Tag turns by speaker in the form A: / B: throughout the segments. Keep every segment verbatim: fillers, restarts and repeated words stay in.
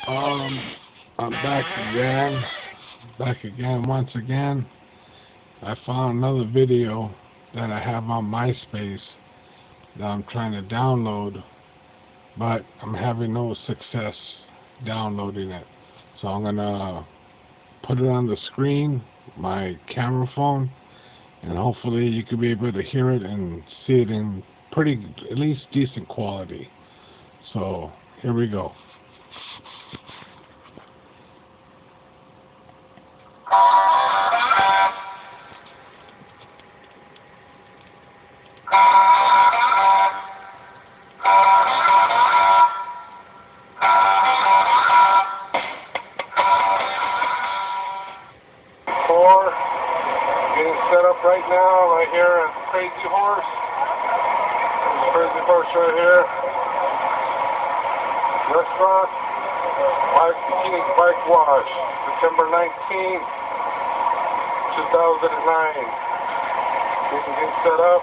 A: Um, I'm back again, back again once again. I found another video that I have on MySpace that I'm trying to download, but I'm having no success downloading it. So I'm gonna put it on the screen, my camera phone, and hopefully you could be able to hear it and see it in pretty, at least decent quality. So here we go. Four, getting set up right now, right here at Crazy Horse. There's Crazy Horse right here. Restaurant, Bike Bikini Bike Wash, September nineteenth, two thousand nine. Getting get set up.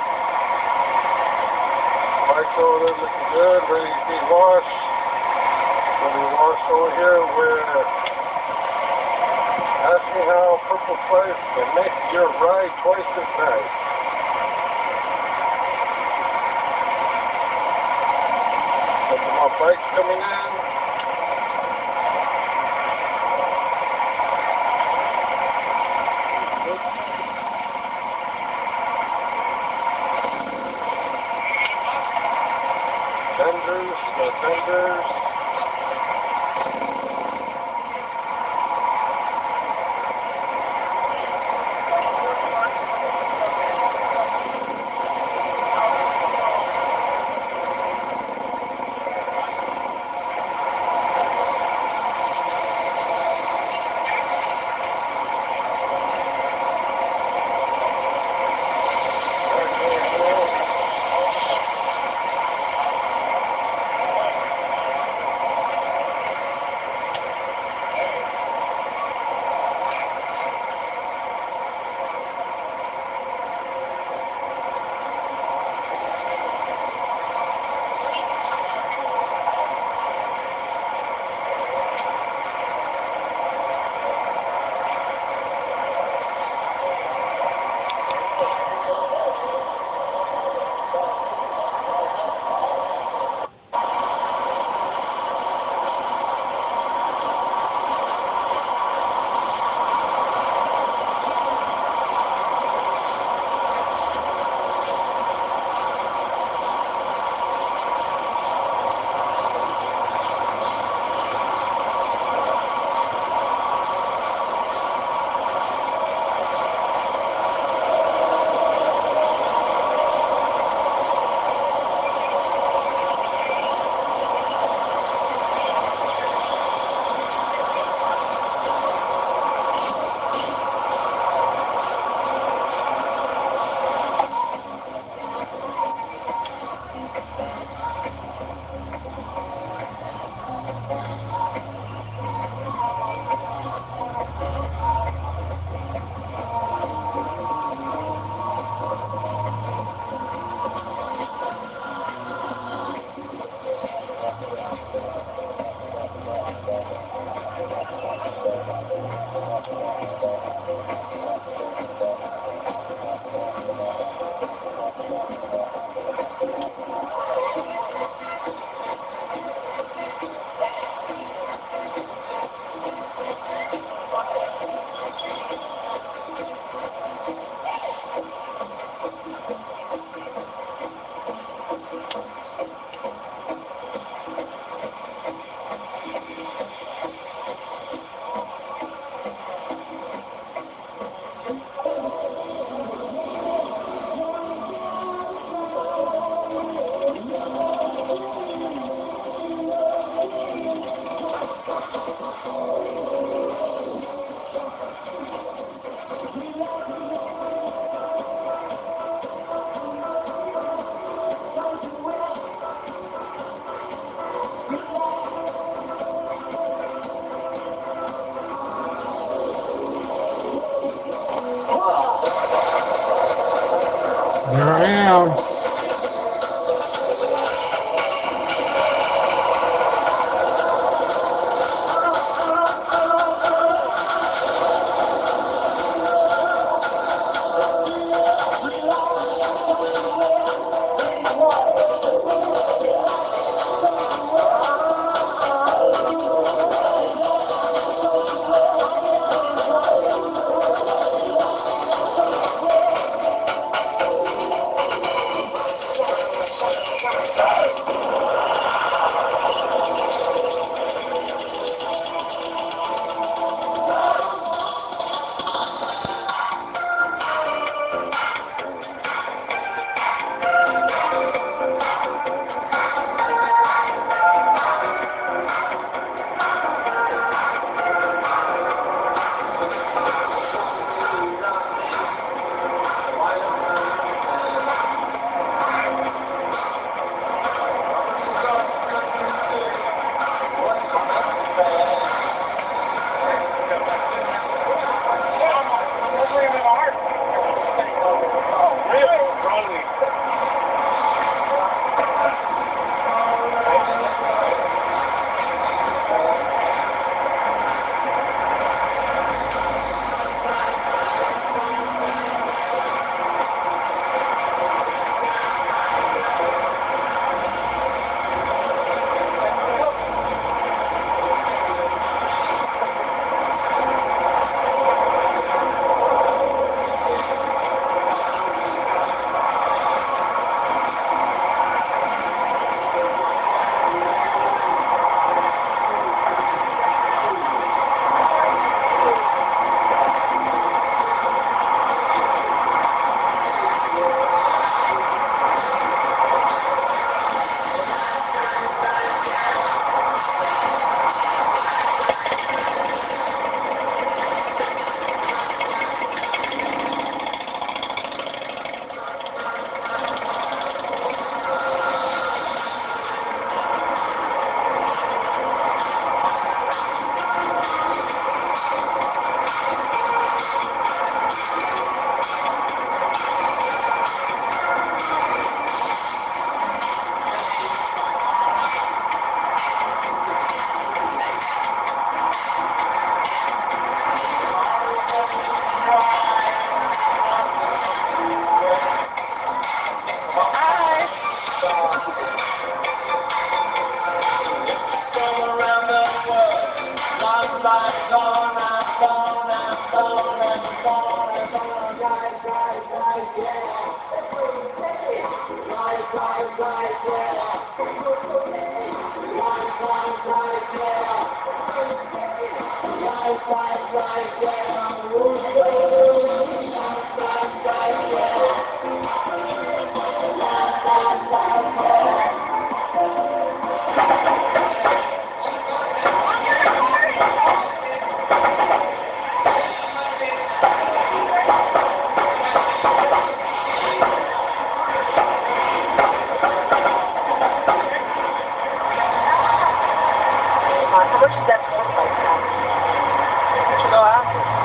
A: Bike's over there looking good, ready to be washed. Gonna be washed over here where ask me how Purple Place can make your ride twice as nice. Got some more bikes coming in. Vendors, no vendors.
B: How much is that for like that? Should go out?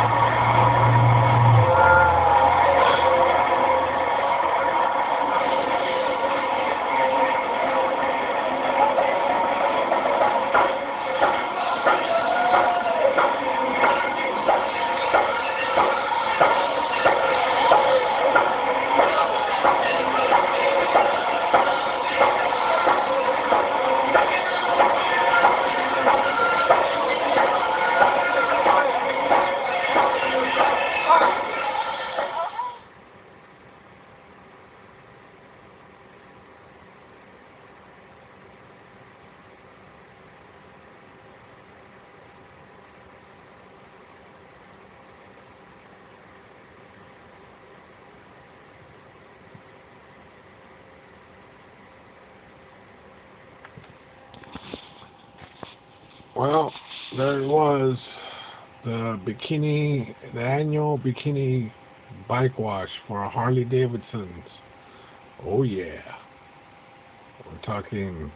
A: Well, there it was, the bikini, the annual bikini bike wash for Harley Davidsons. Oh yeah, we're talking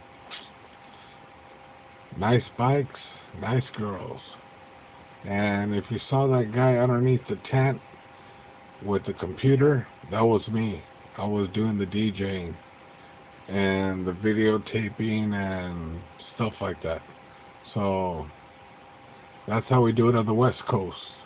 A: nice bikes, nice girls. And if you saw that guy underneath the tent with the computer, that was me. I was doing the DJing and the videotaping and stuff like that. So that's how we do it on the West Coast.